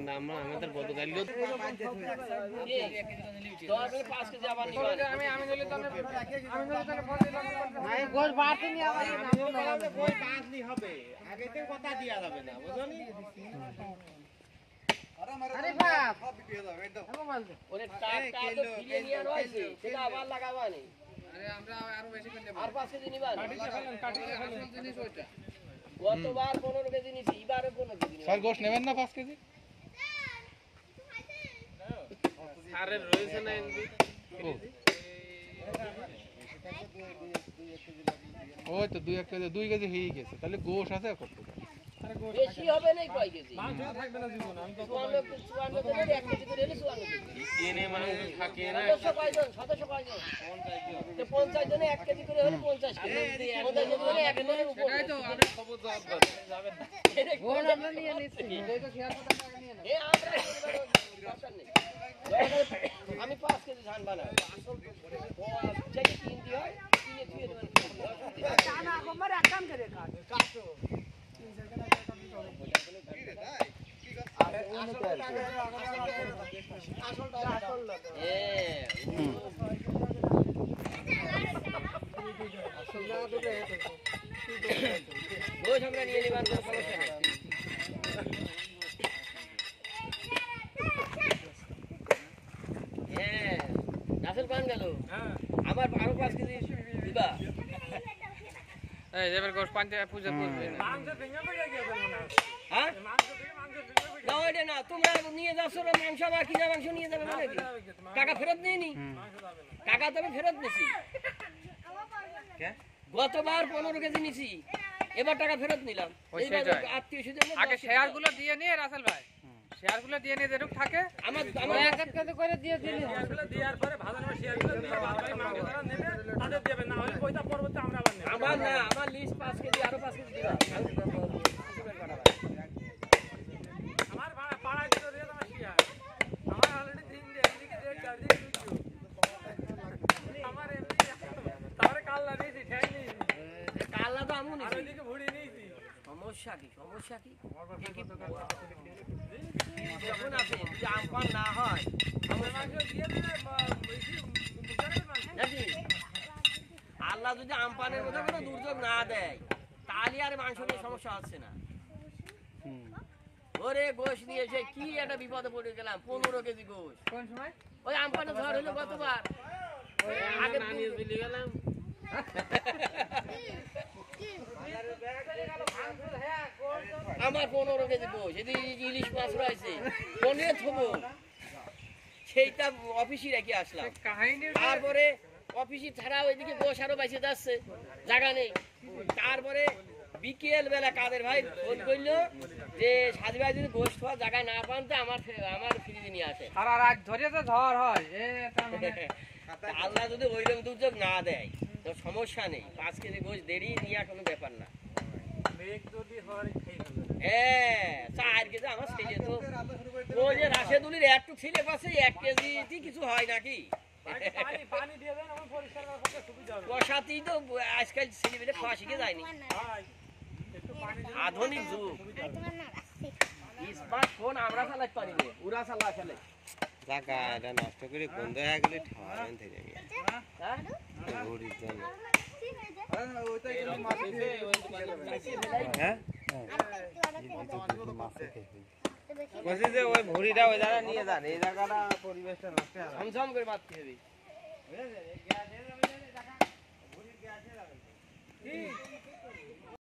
আমরা আমাদের গতকালও আমি গোশ বাড়তে নিয়ে আবার গোশ বাঁধলি হবে আগেতে কথা দিয়া যাবে না বুঝলি আরে বাপ সব বিক্রি হয়ে যাবে একদম ওরে টাকা তো ফিরে নিয়ে রইছে সেটা আবার লাগাবা নেই আরে আমরা আরো বেশি করে নেব আর 5 কেজি নিবা কাটিয়ে ফেলেন জিনিস ওইটা গতবার 15 কেজি নিছি এবারে 15 কেজি নিবা স্যার গোশ নেবেন না 5 কেজি আরে রয়েছে না এমনি ওই তো 2 কেজি হয়ে গেছে তাহলে গোশ আছে কত বেশি হবে না কয় কেজি মাংস থাকবে না জীবন আমি তো 54 করে 1 কেজি করে এলে 54 কেজি এনে মাংস থাকে না 700 কয়জন 50 জনে 1 কেজি করে হলে 50 কেজি 50 জন হলে 1 কেজির উপর সেটাই তো আমি খবর যাবেন গোল আমরা নিয়ে নিচ্ছি এই তো শেয়ার কথা টাকা নিয়ে না এই আমরা দরকার নেই আমি 5 কেজি ধান বানাই আসল যেটা কিন দি হয় কিনে দিয়ে দেবেন টানা আমার এক কাম করে কাটো আমার 12-5 কেজি দিবা এই এবার গোশ পান্তে পূজা করবে মাংস ভেঙে পড়ে গেছে মনে হয় হ্যাঁ মাংস ভেঙে না ওইটা না তোমরা নিয়ে যাচ্ছো মাংস বা কিনা মাংস নিয়ে যাবে মানে কি টাকা ফেরত নেইনি টাকা তো আমি ফেরত নিছি কে গতবার 15 কেজি নিছি এবার টাকা ফেরত নিলাম এইবার আত্মীয়স্বজন আগে শেয়ারগুলো দিয়ে নিয়ে রাসেল ভাই শেয়ারগুলো দিয়ে নিয়ে যেটুক থাকে আমার এক এক করে দিয়ে দিন শেয়ারগুলো দেওয়ার পরে ভালো নামে শেয়ারগুলো দিয়ে ভালো করে মাংস ধরা নেবে তাদের দেবে না হলে পয়সা পরবর্তী আমরা আবার নেব আমার না আমার লিস্ট 5 কেজি আরো 5 কেজি দিবা আমার পাড়ায় দিতে দিয়ে তোমার শেয়ার আমার অলরেডি 3 দিন এদিকে 4 দিন দিচ্ছি আমার এমনি তারে কাল্লা নিয়েছি ঠ্যাং নিয়েছি কাল্লা তো আমু নিয়েছি আর ওইদিকে ভুড়ি নিয়েছি সমস্যা কি যখন আছে যদি আমপান না হয় আল্লাহ যদি আমপানের মধ্যে কোনো দুর্যোগ না দেয় তাহলে আর মাংস নিয়ে সমস্যা হচ্ছে না ওরে গোশ নিয়ে এসে কি একটা বিপদে পড়ে গেলাম 15 কেজি গোশ কোন সময় ওই আমপানে ঝড় হলো গতবার আগে নিয়ে চলে গেলাম আমার 15 কেজি গোশ এদিকে ইলিশ মাছ রয়েছে কোনে থবো সেইটা অফিসে রেখে আসলাম তারপরে অফিসে ছাড়া ওইদিকে গোশ আরো বাইসে যাচ্ছে জায়গা নেই তারপরে বিকেল বেলা কাদের ভাই ফোন করলো যে সাজি ভাই যদি গোশ খাওয়ার জায়গা না পান তো আমার ফ্রিজে নিয়ে আসে সারা রাত ধরে তো ঝড় হয় আল্লাহ যদি ওইরকম দুর্যোগ না দেয় তো সমস্যা নেই 5 কেজি গোশ দেরি নিয়ে কোনো ব্যাপার না আমার ছেলে তো ওই যে রাশেদুলির একটু ছেলে পাশে 1 কেজি কিছু হয় নাকি বসাতেই তো আজকাল ছেলেমেলে খাওয়া শিখে যায়নি আধুনিক যুগ স্মার্টফোন আমরা চালাতে পারি না ওরা চালা ফেলে জায়গা এটা নষ্ট করে বন্ধ হয়ে গেলে ঠান্ডা থেকে ঘুরির জন্য বলছি যে ওই ভুড়িটা ওই জায়গা নিয়ে যান এই জায়গাটা পরিবেশটা নষ্ট ঝমঝম করে মারতে হবে